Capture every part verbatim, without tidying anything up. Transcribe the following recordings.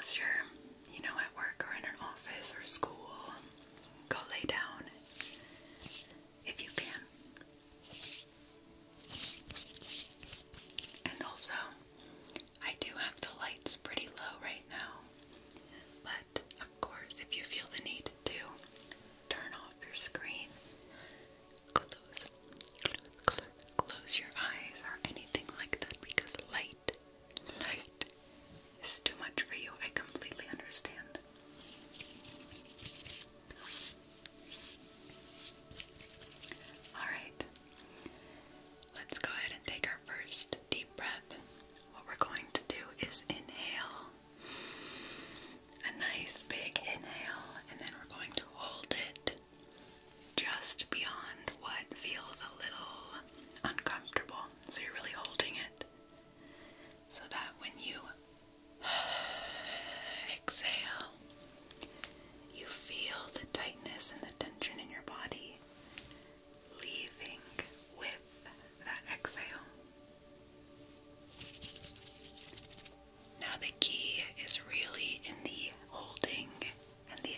unless you're, you know, at work or in an office or school. Go lay down if you can. And also, I do have the lights pretty low right now, but of course, if you feel the need to turn off your screen, close, close, close, close your eyes or anything like that, because light, light is too much for you. I completely understand. Alright, let's go ahead and take our first deep breath. What we're going to do is inhale, a nice big inhale, and then we're going to hold it just beyond what feels a little uncomfortable. So you're really holding it so that when you exhale, you feel the tightness and the tension in your body leaving with that exhale. Now the key is really in the holding and the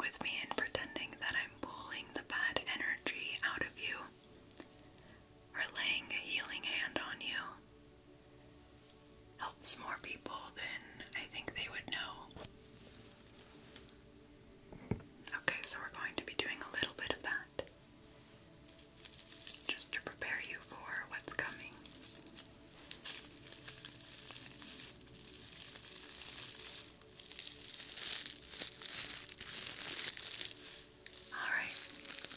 with me and pretending that I'm pulling the bad energy out of you or laying a healing hand on you helps more people than I think they would know. Okay, so we're going to be doing a little bit of that just to prepare you for what's coming. Alright.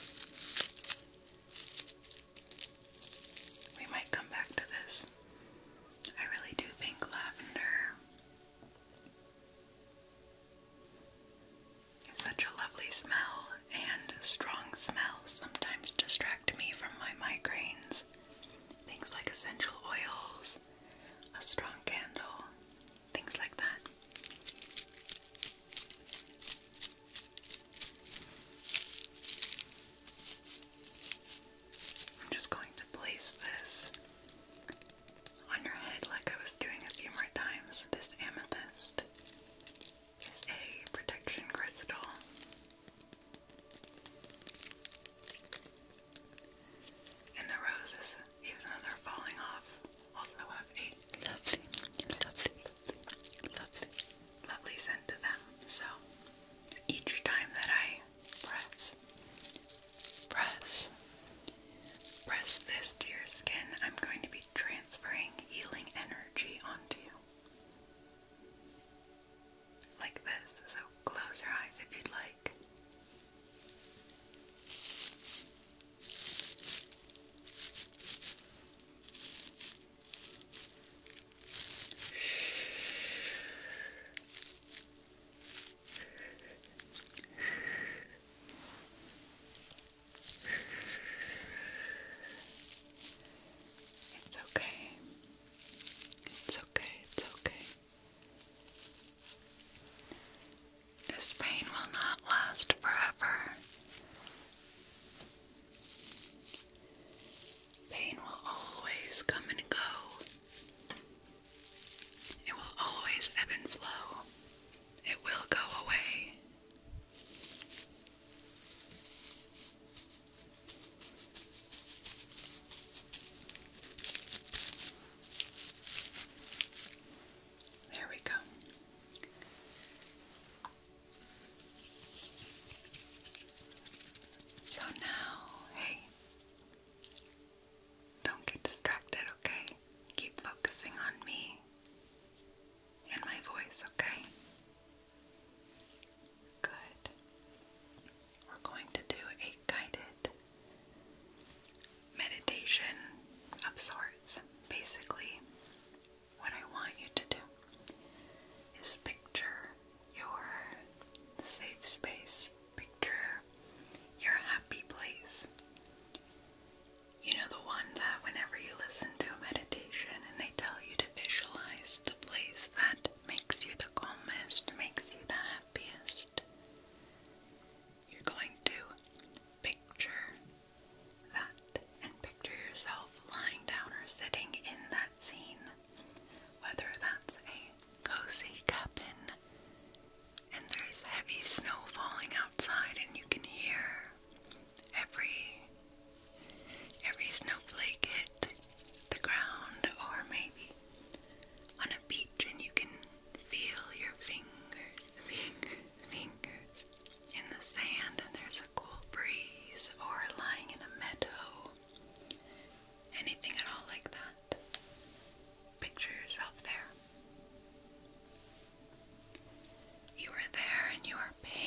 We might come back to this. I really do think lavender is such a lovely smell, and strong smells sometimes distract me from my migraines. Things like essential oils, a strong candle, things like that. I'm just going to place this on your head like I was doing a few more times. This amethyst is a protection crystal. And the roses, even though they're falling off, also have a lovely, lovely, lovely, lovely scent to them. So each time that I press, press, press this to your skin, I'm going to be transferring healing energy onto you. Like this. So close your eyes if you'd like. It's okay. It's okay. It's okay. This pain will not last forever. Pain will always come and go. It will always ebb and flow. It will go away. There we go. So now, hey, don't get distracted, okay? Keep focusing on me and my voice, okay? Good. We're going to do a guided meditation of sorts. Basically, what I want you to do is picture your safe space, picture your happy place. You know, the one that whenever you listen to a meditation and they tell you to visualize the place that makes you the calmest, makes you the happiest. You're going to picture that and picture yourself lying down or sitting in that scene, whether that's a cozy cabin and there's heavy snow falling outside and you can hear every every snowflake hit the ground, or maybe on a beach and you can feel your fingers, fingers, fingers in the sand and there's a cool breeze, or lying in a meadow, anything at all like that. Picture yourself there. You are there and you are paying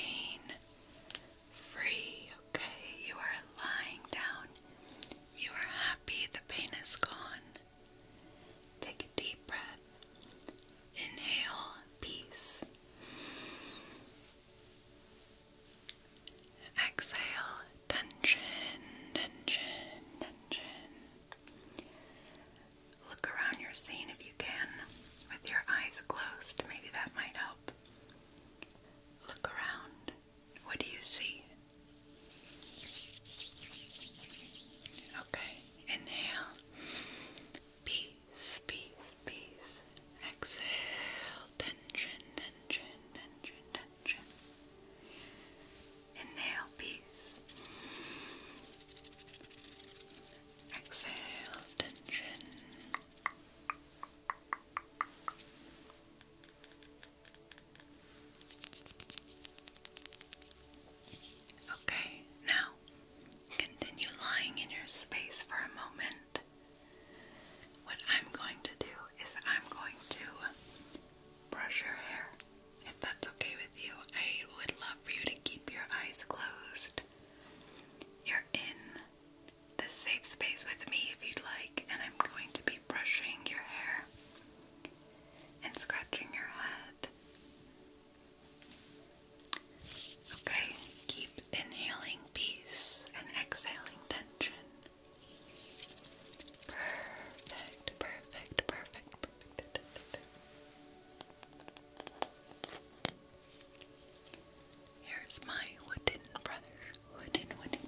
is my wooden brush. Wooden, wooden.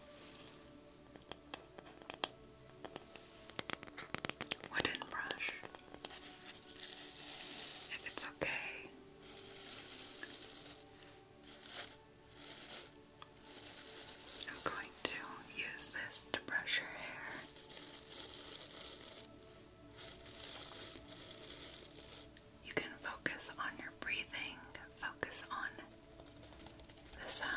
Wooden brush. If it's okay. I'm going to use this to brush your hair. You can focus on your breathing, focus on the sound.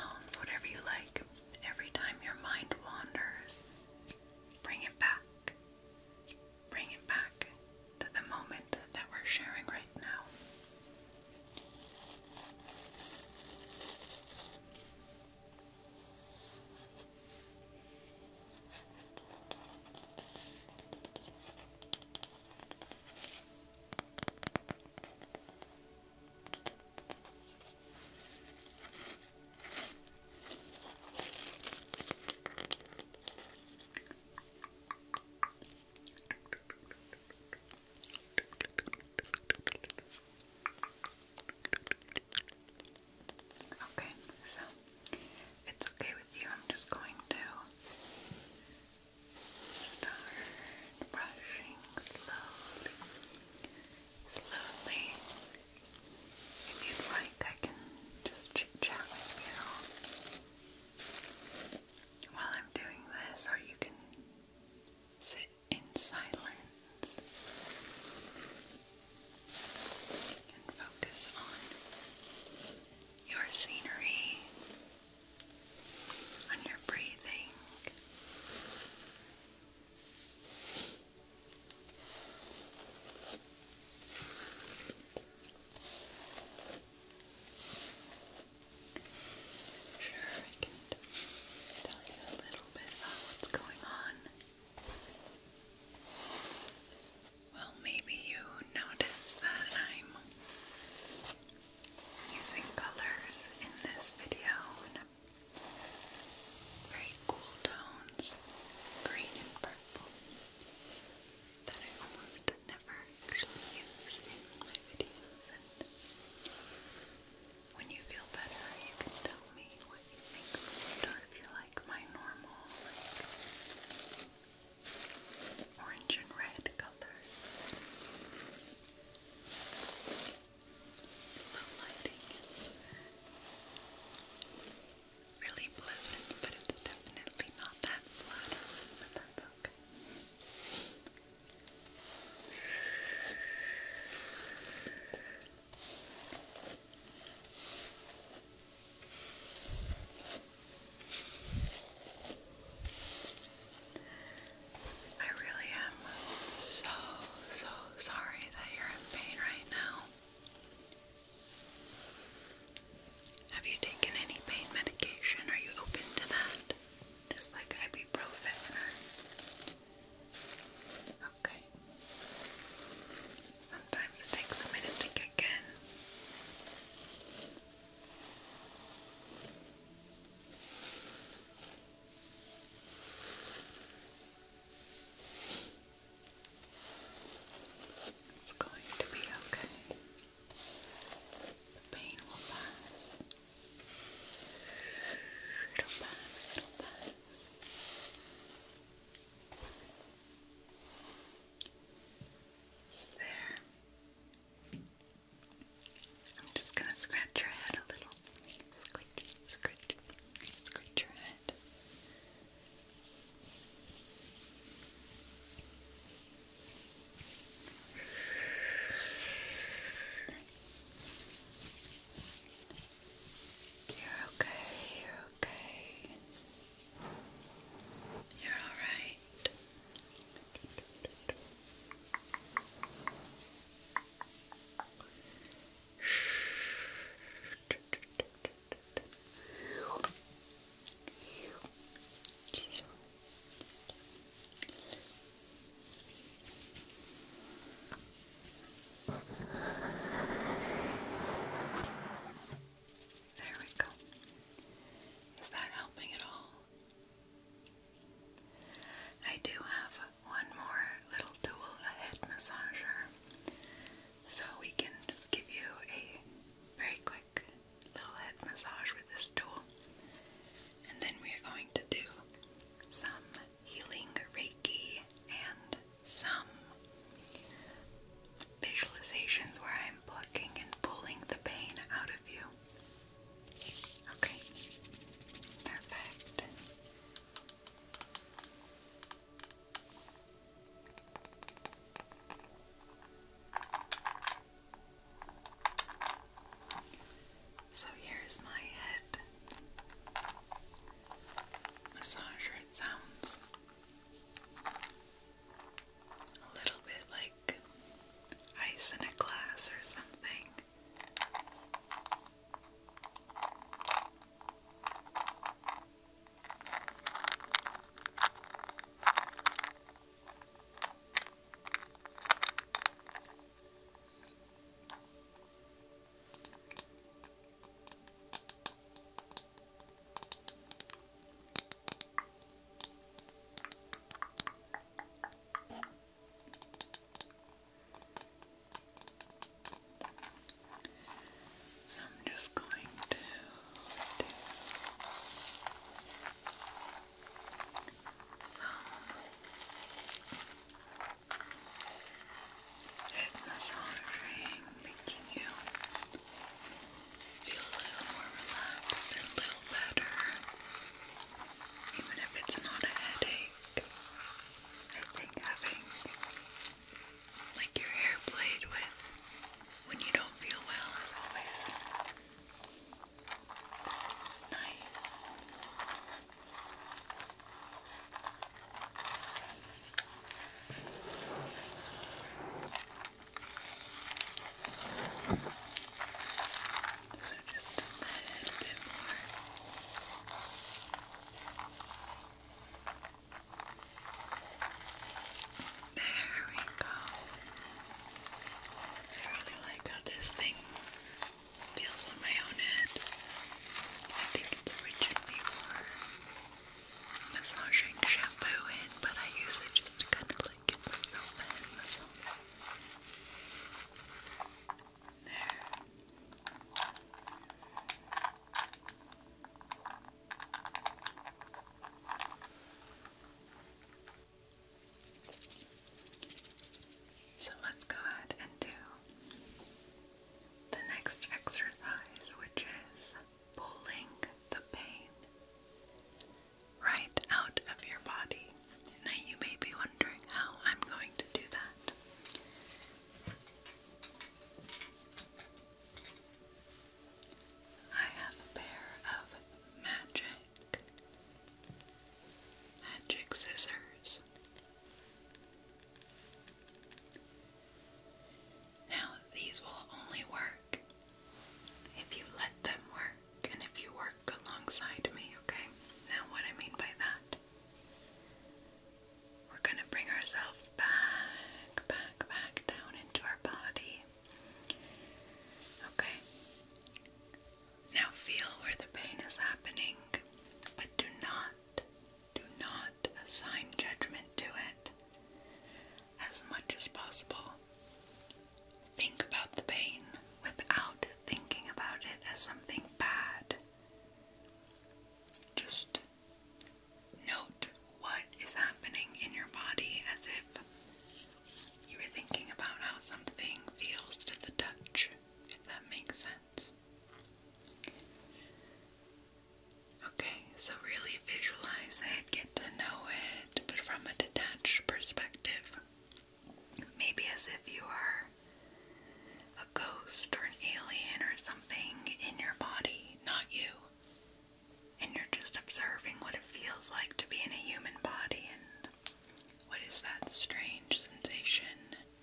So really visualize it, get to know it, but from a detached perspective. Maybe as if you are a ghost or an alien or something in your body, not you. And you're just observing what it feels like to be in a human body and what is that strange sensation.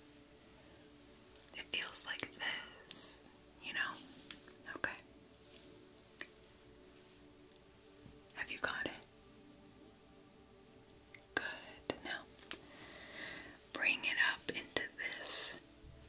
It feels like this, you know? Okay. Have you got it? Good. Now, bring it up into this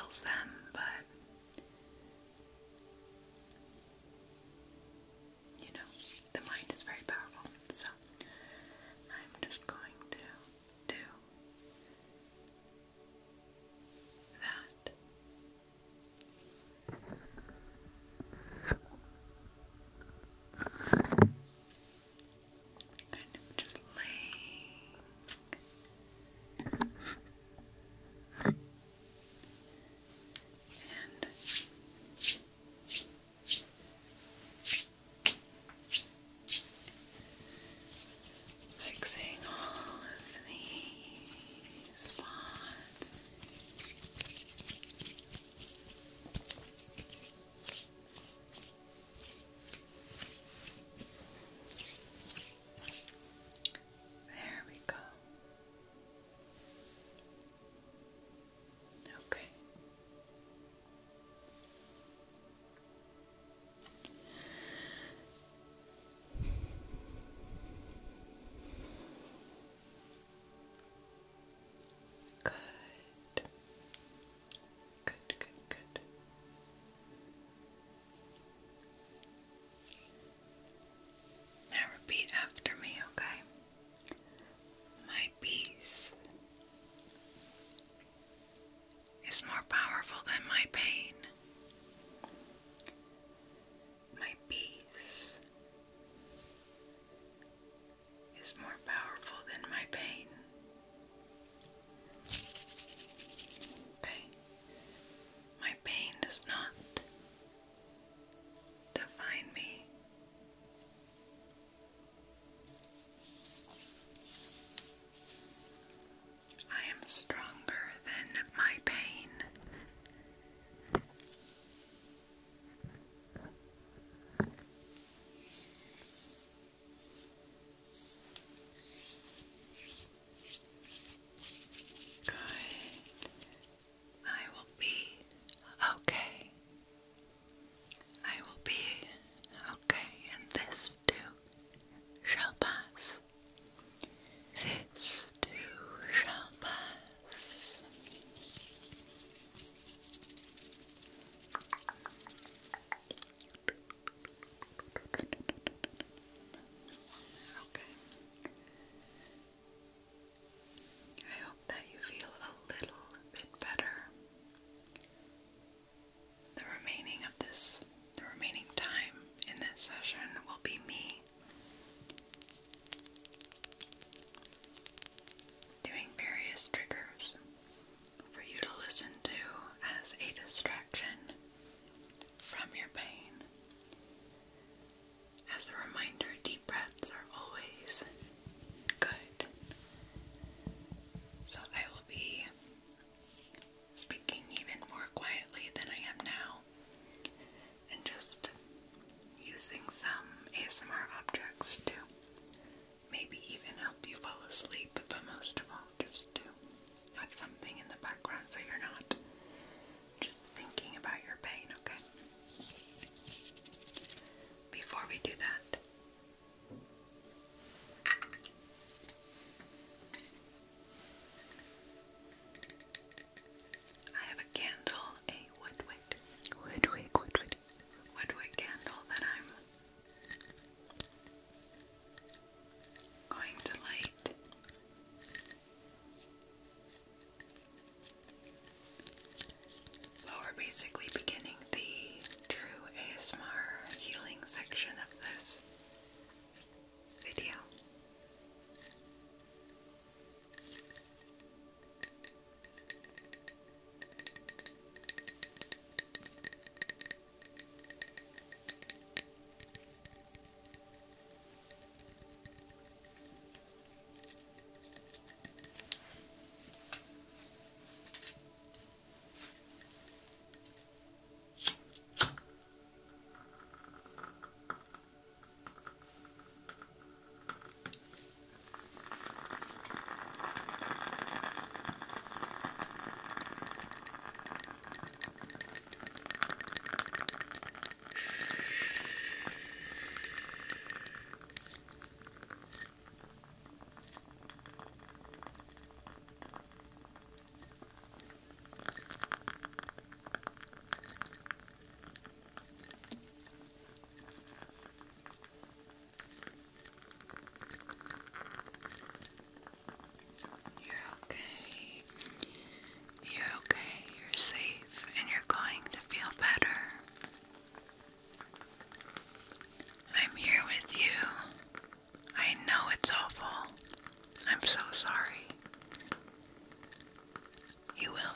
kills them, but you know, the mind is very powerful. So I'm just going to do that. Kind of just laying. And fixing all of these spots. There we go. Okay. Good. Good, good, good. Now repeat after me, okay? My peace is more powerful than my pain. My peace is more powerful than my pain. Okay? My pain does not define me. I am stronger than my pain. Good. I will be okay. I will be okay, and this too shall pass. This too shall pass.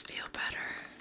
feel better.